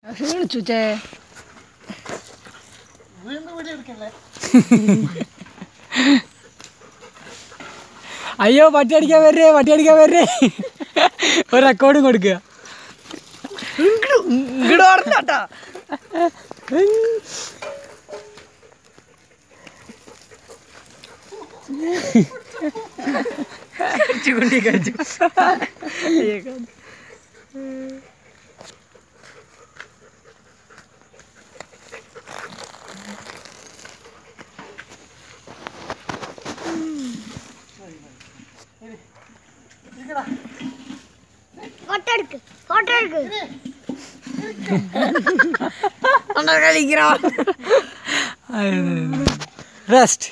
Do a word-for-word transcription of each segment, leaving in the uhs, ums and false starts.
ക്ഷീണിച്ചുച്ചേ അയ്യോ പട്ടി അടിക്കാൻ വരേ പട്ടി അടിക്കാൻ വരേ ഒരു റെക്കോർഡും കൊടുക്കുക ഇങ്ങോട്ട് പറഞ്ഞാട്ടാ കുണ്ടി കഴിച്ചു ഫോട്ടോ എടുക്ക് ഫോട്ടോ എടുക്ക് റെസ്റ്റ്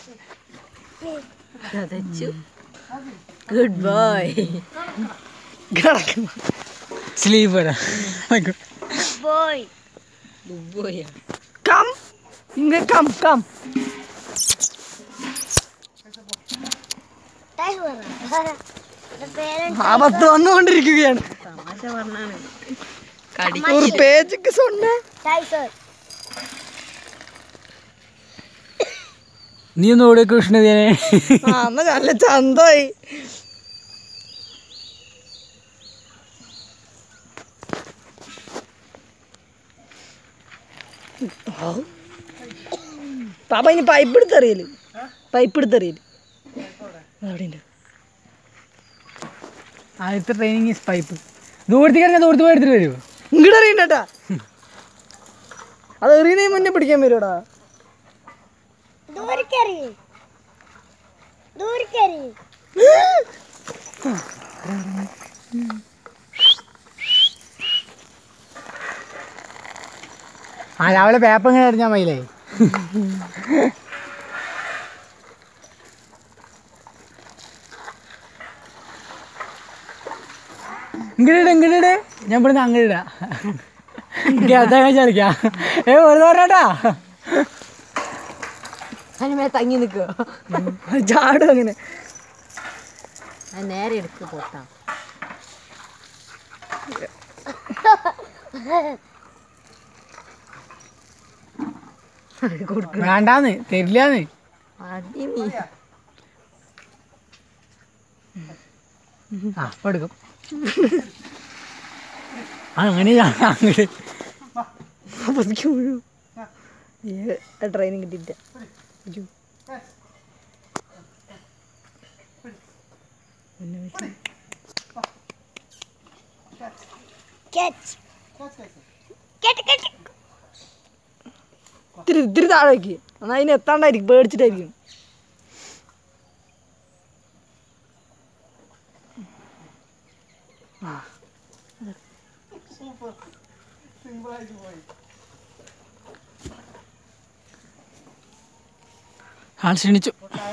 ഗുഡ് ബോയ് സ്ലീപ്പ് വരാ ബോയ് ബോയ് കം ഇങ്ങ കം കം ആപത്ത് വന്നുകൊണ്ടിരിക്കുകയാണ് തമാശ പറഞ്ഞാണ് ഒരു പേജൊക്കെ സൊന്ന നീ ഒന്ന് ഓടിയ കൃഷ്ണദേനെ അന്ന് നല്ല ചന്തമായി പാപ്പ ഇനി പൈപ്പ് എടുത്തറിയല് പൈപ്പ് എടുത്തറിയല് അവിടെ ഉണ്ട് ആദ്യത്തെ ട്രെയിനിങ് ഈസ് പൈപ്പ് ദൂരത്തേക്ക് ഇറങ്ങാൻ ദൂരത്ത് പോയി എടുത്തിട്ട് വരുമോ ഇങ്ങോട്ട് അറിയണ്ടാ അത് എറിയണേ മുന്നേ പിടിക്കാൻ വരുമോടാ ആ രാവിലെ പേപ്പർ ഇങ്ങനെ അടിഞ്ഞാൽ മതിലേ ഇങ്ങോട്ട് ഇങ്ങോട്ട് ഞാൻ ഇവിടുന്ന് അങ്ങോട്ട് ഇടാ കളിക്കാം ഏ വെറുതെ പറഞ്ഞാട്ടാ അതിനുമേ തങ്ങി നിൽക്കുക ചാടും അങ്ങനെ നേരെ എടുക്ക് പൊട്ടാ വേണ്ടാന്ന് തരില്ലാന്ന് അടി നീ ആ എടുക്കും അങ്ങനെ അങ്ങോട്ട് ട്രെയിനിങ് കിട്ടിയിട്ട ഇത്തിരി ഇത്തിരി താഴേക്ക് എന്നാൽ അതിന് എത്താണ്ടായിരിക്കും പേടിച്ചിട്ടായിരിക്കും ആൾ ക്ഷണിച്ചു.